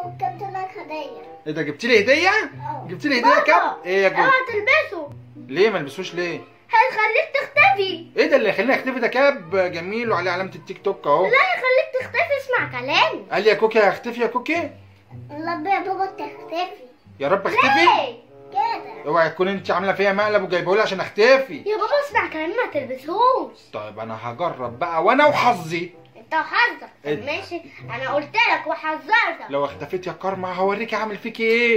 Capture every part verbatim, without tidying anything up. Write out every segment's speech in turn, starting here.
وجبت لك هديه. ايه ده جبت لي هديه؟ اه جبت لي هديه كام؟ ايه يا جوز؟ اوعى تلبسه. ليه ما البسوش ليه؟ هيخليك تختفي. ايه ده اللي يخليني اختفي؟ ده كاب جميل وعليه علامه التيك توك اهو. لا يخليك تختفي، اسمع كلامي. قال لي يا كوكي هختفي يا كوكي. رب يا بابا تختفي. يا رب اختفي. ليه؟ كده اوعي تكون انت عامله فيها مقلب وجايبه لي عشان اختفي. يا بابا اسمع كلامي، ما تلبسوش. طيب انا هجرب بقى وانا وحظي. انت وحظك. إيه؟ طب ماشي، انا قلت لك وحذرتك. لو اختفيت يا كارما هوريكي اعمل فيكي ايه.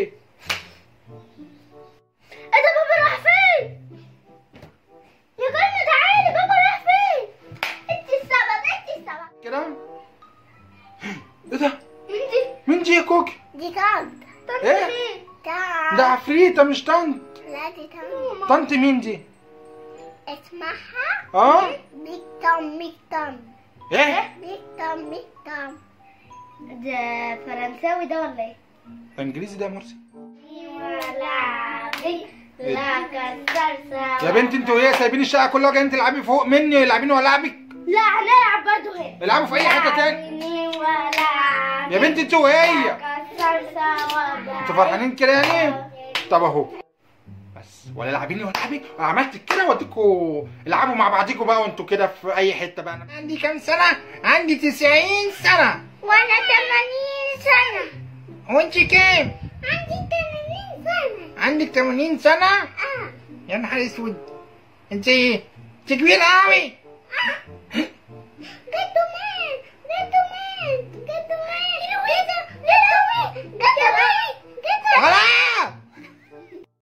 ايه ده بابا راح فين؟ يا كارما تعالي، بابا راح فين؟ انت السبب، انت السبب. كده ايه ده؟ انت مين دي يا كوكي؟ دي طنط. طنط إيه؟ مين؟ طنط. ده عفريته مش طنط. لا دي طنط. طنط مين دي؟ اسمها اه بيك توم بيك توم. ايه؟ بيك توم بيك توم. ده فرنساوي ده ولا ايه؟ ده انجليزي ده يا مرسي. لا كسر. يا بنت انتوا ايه سايبين الشقه كلها جايين تلعبي فوق مني؟ لاعبين والعبك. لا هنلعب برضه هنا. العبوا في اي حته تاني. يا بنت انتوا وهي انتوا فرحانين كده يعني؟ طب اهو بس ولا لاعبيني ولا لاعبك. عملت كده واديكوا العبوا مع بعضيكوا بقى وانتوا كده في اي حته بقى. انا عندي كام سنه؟ عندي تسعين سنه. وانا تمانين سنة. وانت كام؟ عندي تمانين سنة. عندك تمانين سنه؟ اه يا نهار اسود. انت ايه؟ انت كبيره قوي. كده